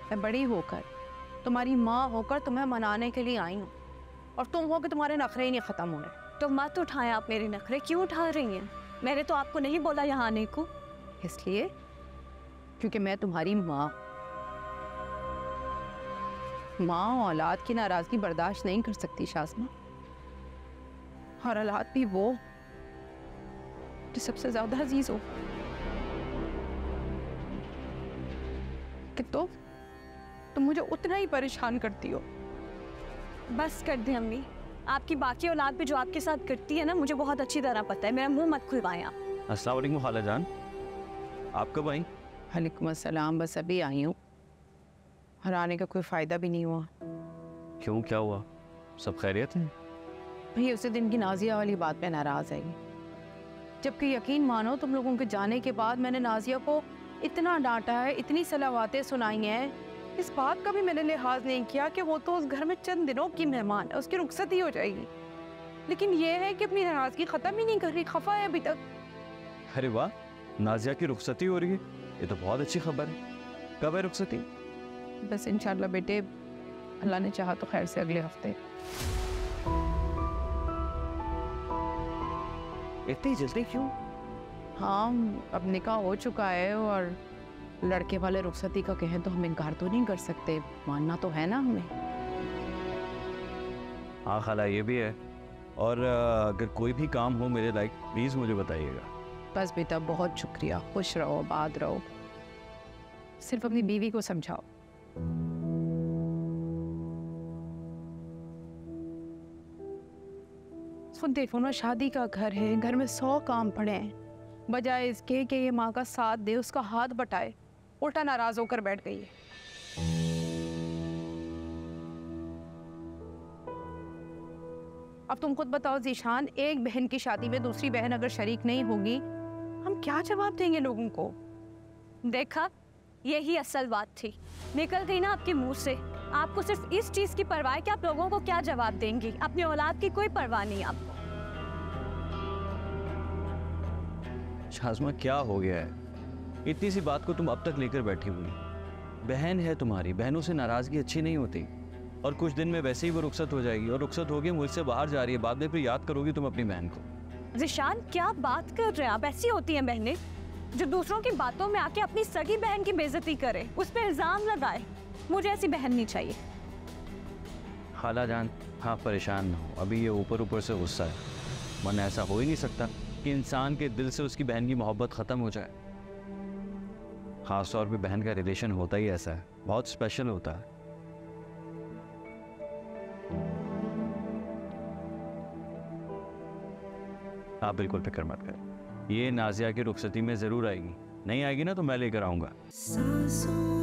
मैं बड़ी होकर, तुम्हारी माँ होकर तुम्हें मनाने के लिए आई हूँ, और तुम हो कि तुम्हारे नखरे ही नहीं ख़त्म हो रहे। तो मत उठाएं आप मेरे नखरे, क्यों उठा रही हैं? मैंने तो आपको नहीं बोला यहाँ आने को। इसलिए क्योंकि मैं तुम्हारी माँ औलाद की नाराज़गी बर्दाश्त नहीं कर सकती शाज़मा, और औलाद भी वो जो सबसे ज़्यादा अजीज़ हो। कि तुम मुझे उतना ही परेशान करती हो। बस कर दें अम्मी, आपकी बाकी औलाद भी जो आपके साथ करती है ना, मुझे बहुत अच्छी तरह पता है। मेरा मुंह मत खुलवाएं आप। अस्सलाम वालेकुम खाला जान, आप कब आई? वालेकुम अस्सलाम, बस अभी आई हूँ, और आने का कोई फ़ायदा भी नहीं हुआ। क्यों, क्या हुआ? सब खैरियत है? भई उसी दिन की नाजिया वाली बात पे नाराज़ है, जबकि यकीन मानो तुम लोगों के जाने के बाद मैंने नाजिया को इतना डांटा है, इतनी सलावातें सुनाई हैं, इस बात का भी मैंने लिहाज नहीं किया कि वो तो उस घर में चंद दिनों की मेहमान है, उसकी रुखसत ही हो जाएगी। लेकिन ये है कि अपनी नाराज़गी ख़त्म ही नहीं कर रही, खफा है अभी तक। अरे वाह, नाजिया की रुखसती हो रही है, ये तो बहुत अच्छी खबर है। कब है रुखसती? बस इंशाल्लाह बेटे, अल्लाह ने चाहा तो खैर से अगले हफ्ते। इतनी जल्दी क्यों? हाँ, अब निकाह हो चुका है, और लड़के वाले रुखसती का कहें तो हम इनकार तो नहीं कर सकते, मानना तो है ना हमें। हाँ खाला, ये भी है। और अगर कोई भी काम हो मेरे लायक, प्लीज़ मुझे बताइएगा। बस बेटा, बहुत शुक्रिया, खुश रहो, आबाद रहो, सिर्फ अपनी बीवी को समझाओ। खुद देखो ना, शादी का घर है, घर में 100 काम पड़े हैं, बजाय इसके कि ये माँ का साथ दे, उसका हाथ बटाए, उल्टा नाराज होकर बैठ गई है। अब तुम खुद बताओ ज़ीशान, एक बहन की शादी में दूसरी बहन अगर शरीक नहीं होगी, हम क्या जवाब देंगे लोगों को? देखा, यही असल बात थी, निकल गई ना आपके मुंह से। आपको सिर्फ इस चीज की परवाह है कि आप लोगों को क्या जवाब देंगी, अपनी औलाद की कोई परवाह नहीं आपको। शाज़मा, क्या हो गया है? इतनी सी बात को तुम अब तक लेकर बैठी हुई। बहन है तुम्हारी, बहनों से नाराज़गी अच्छी नहीं होती, और कुछ दिन में वैसे ही वो रुखसत हो जाएगी, और रुखसत होगी मुल्क से बाहर जा रही है, बाद में फिर याद करोगी तुम अपनी बहन को। ज़ीशान, क्या बात कर रहे हैं आप? ऐसी होती हैं बहनें जो दूसरों की बातों में आके अपनी सगी बहन की बेइज्जती करे, उस पर इल्जाम लगाए। मुझे ऐसी बहन नहीं चाहिए। खाला जान, हाँ परेशान ना हो, अभी ये ऊपर ऊपर से गुस्सा है, वरना ऐसा हो ही नहीं सकता कि इंसान के दिल से उसकी बहन की मोहब्बत ख़त्म हो जाए। ख़ास तौर पे बहन का रिलेशन होता ही ऐसा है, बहुत स्पेशल होता है। आप बिल्कुल फिक्र मत करें, ये नाजिया की रुखसती में ज़रूर आएगी। नहीं आएगी ना तो मैं लेकर आऊँगा।